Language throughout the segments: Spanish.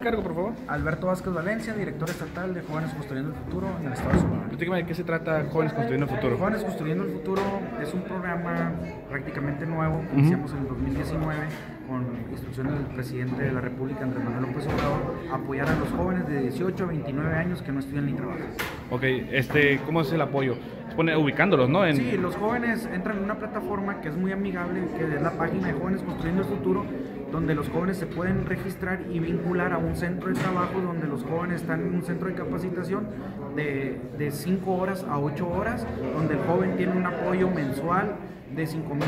Cargo, por favor. Alberto Vázquez Valencia, director estatal de Jóvenes Construyendo el Futuro en el estado de Sonora. Platícame de qué se trata Jóvenes Construyendo el Futuro. Jóvenes Construyendo el Futuro es un programa prácticamente nuevo que iniciamos en el 2019 con instrucciones del presidente de la República, Andrés Manuel López Obrador, apoyar a los jóvenes de 18 a 29 años que no estudian ni trabajan. Ok, ¿cómo es el apoyo? Se pone ubicándolos, ¿no? Sí, los jóvenes entran en una plataforma que es muy amigable, que es la página de Jóvenes Construyendo el Futuro, donde los jóvenes se pueden registrar y vincular a un centro de trabajo donde los jóvenes están en un centro de capacitación de 5 horas a 8 horas, donde el joven tiene un apoyo mensual de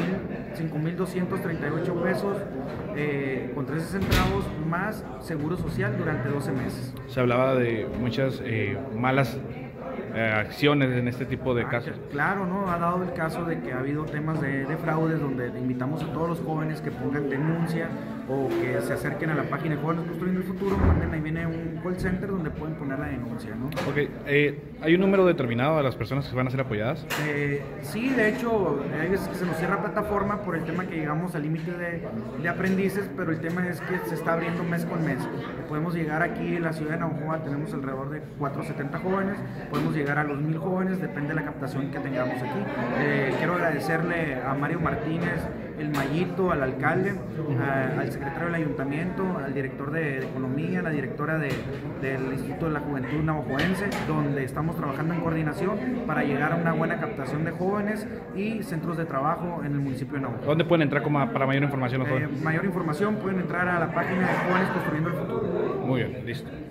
5,238 pesos con 13 centavos más seguro social durante 12 meses. Se hablaba de muchas malas acciones en este tipo de casos. Claro, ¿no? Ha dado el caso de que ha habido temas de fraudes donde invitamos a todos los jóvenes que pongan denuncia o que se acerquen a la página de Jóvenes Construyendo el Futuro, manden, ahí viene un call center donde pueden poner la denuncia, ¿no? Ok, ¿hay un número determinado de las personas que van a ser apoyadas? Sí, de hecho, hay veces que se nos cierra plataforma por el tema que llegamos al límite de aprendices, pero el tema es que se está abriendo mes con mes. Podemos llegar aquí en la ciudad de Navojoa, tenemos alrededor de 470 jóvenes, podemos llegar a los 1000 jóvenes, depende de la captación que tengamos aquí. Quiero agradecerle a Mario Martínez, el Mayito, al alcalde, al secretario del ayuntamiento, al director de economía, la directora del Instituto de la Juventud Navajoense, donde estamos trabajando en coordinación para llegar a una buena captación de jóvenes y centros de trabajo en el municipio de Navajoa. ¿Dónde pueden entrar para mayor información los jóvenes? Mayor información pueden entrar a la página de Jóvenes Construyendo el Futuro. Muy bien, listo.